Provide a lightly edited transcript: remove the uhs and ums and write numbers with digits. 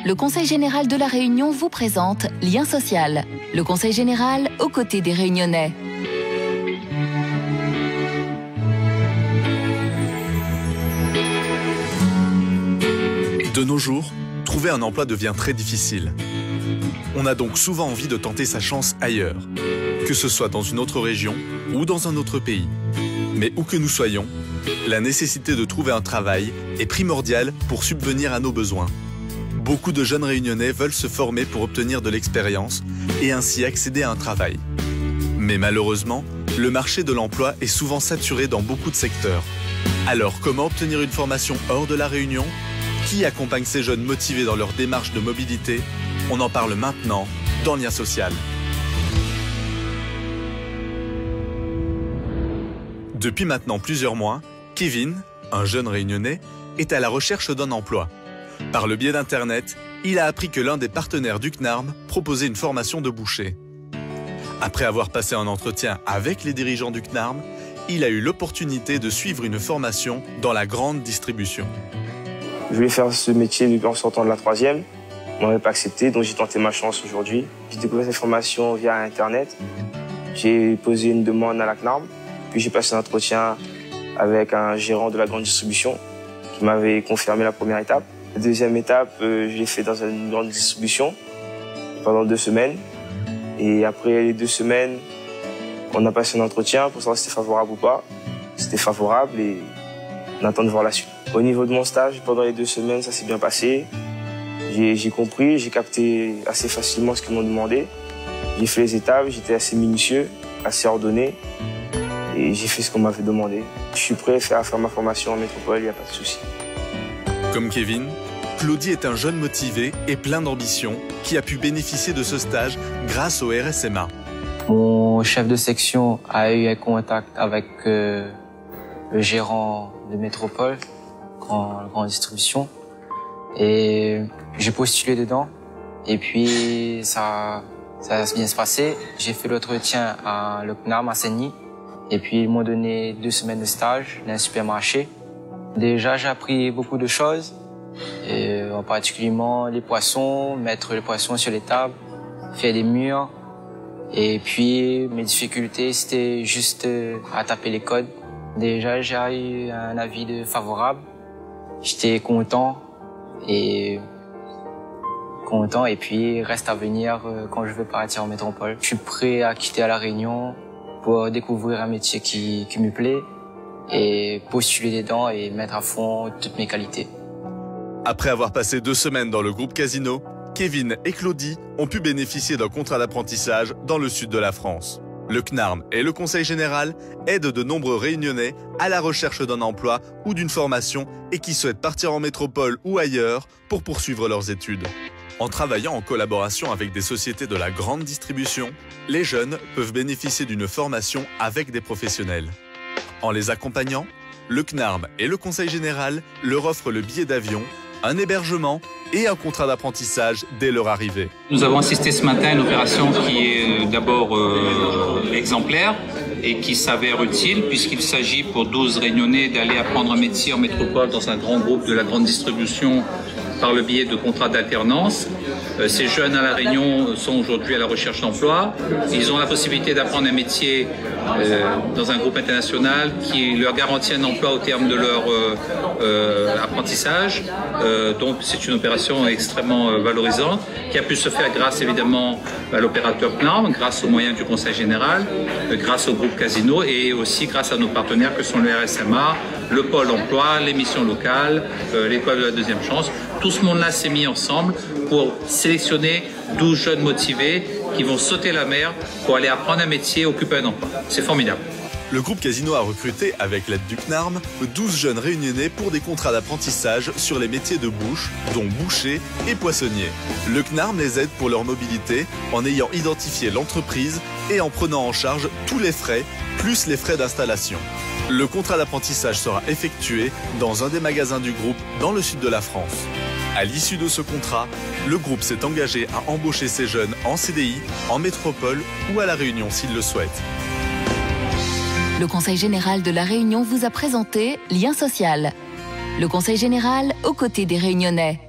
le Conseil général de la Réunion vous présente Lien social. Le Conseil général aux côtés des Réunionnais. De nos jours, trouver un emploi devient très difficile. On a donc souvent envie de tenter sa chance ailleurs, que ce soit dans une autre région ou dans un autre pays. Mais où que nous soyons, la nécessité de trouver un travail est primordiale pour subvenir à nos besoins. Beaucoup de jeunes Réunionnais veulent se former pour obtenir de l'expérience et ainsi accéder à un travail. Mais malheureusement, le marché de l'emploi est souvent saturé dans beaucoup de secteurs. Alors comment obtenir une formation hors de la Réunion? Qui accompagne ces jeunes motivés dans leur démarche de mobilité? On en parle maintenant dans Lien social. Depuis maintenant plusieurs mois, Kevin, un jeune Réunionnais, est à la recherche d'un emploi. Par le biais d'Internet, il a appris que l'un des partenaires du CNARM proposait une formation de boucher. Après avoir passé un entretien avec les dirigeants du CNARM, il a eu l'opportunité de suivre une formation dans la grande distribution. Je voulais faire ce métier depuis en sortant de la 3e. On m'avait pas accepté, donc j'ai tenté ma chance aujourd'hui. J'ai découvert cette formation via Internet. J'ai posé une demande à la CNARM, puis j'ai passé un entretien avec un gérant de la grande distribution qui m'avait confirmé la première étape. La deuxième étape, je l'ai fait dans une grande distribution pendant 2 semaines. Et après les 2 semaines, on a passé un entretien pour savoir si c'était favorable ou pas. C'était favorable et on attend de voir la suite. Au niveau de mon stage, pendant les 2 semaines, ça s'est bien passé. J'ai compris, j'ai capté assez facilement ce qu'ils m'ont demandé. J'ai fait les étapes, j'étais assez minutieux, assez ordonné. Et j'ai fait ce qu'on m'avait demandé. Je suis prêt à faire ma formation en métropole, il n'y a pas de souci. Comme Kevin, Claudie est un jeune motivé et plein d'ambition qui a pu bénéficier de ce stage grâce au RSMA. Mon chef de section a eu un contact avec le gérant de métropole, grande distribution, et j'ai postulé dedans. Et puis ça a bien se passer. J'ai fait l'entretien à le CNARM à Saint-Denis. Et puis, ils m'ont donné 2 semaines de stage dans un supermarché. Déjà, j'ai appris beaucoup de choses, et en particulièrement les poissons, mettre les poissons sur les tables, faire des murs. Et puis, mes difficultés, c'était juste à taper les codes. Déjà, j'ai eu un avis favorable. J'étais content, et puis, reste à venir quand je veux partir en métropole. Je suis prêt à quitter à La Réunion pour découvrir un métier qui me plaît et postuler dedans et mettre à fond toutes mes qualités. Après avoir passé 2 semaines dans le groupe Casino, Kevin et Claudie ont pu bénéficier d'un contrat d'apprentissage dans le sud de la France. Le CNARM et le Conseil général aident de nombreux Réunionnais à la recherche d'un emploi ou d'une formation et qui souhaitent partir en métropole ou ailleurs pour poursuivre leurs études. En travaillant en collaboration avec des sociétés de la grande distribution, les jeunes peuvent bénéficier d'une formation avec des professionnels. En les accompagnant, le CNARM et le Conseil général leur offrent le billet d'avion, un hébergement et un contrat d'apprentissage dès leur arrivée. Nous avons assisté ce matin à une opération qui est d'abord exemplaire et qui s'avère utile puisqu'il s'agit pour 12 Réunionnais d'aller apprendre un métier en métropole dans un grand groupe de la grande distribution par le biais de contrats d'alternance. Ces jeunes à La Réunion sont aujourd'hui à la recherche d'emploi. Ils ont la possibilité d'apprendre un métier dans un groupe international qui leur garantit un emploi au terme de leur apprentissage. Donc c'est une opération extrêmement valorisante qui a pu se faire grâce évidemment à l'opérateur CNARM, grâce aux moyens du Conseil général, grâce au groupe Casino et aussi grâce à nos partenaires que sont le RSMA, le Pôle emploi, les missions locales, l'école de la deuxième chance. Tout ce monde-là s'est mis ensemble pour sélectionner 12 jeunes motivés qui vont sauter la mer pour aller apprendre un métier, occuper un emploi. C'est formidable. Le groupe Casino a recruté, avec l'aide du CNARM, 12 jeunes Réunionnais pour des contrats d'apprentissage sur les métiers de bouche, dont boucher et poissonnier. Le CNARM les aide pour leur mobilité en ayant identifié l'entreprise et en prenant en charge tous les frais, plus les frais d'installation. Le contrat d'apprentissage sera effectué dans un des magasins du groupe dans le sud de la France. À l'issue de ce contrat, le groupe s'est engagé à embaucher ces jeunes en CDI, en métropole ou à La Réunion s'ils le souhaitent. Le Conseil général de la Réunion vous a présenté Lien social. Le Conseil général aux côtés des Réunionnais.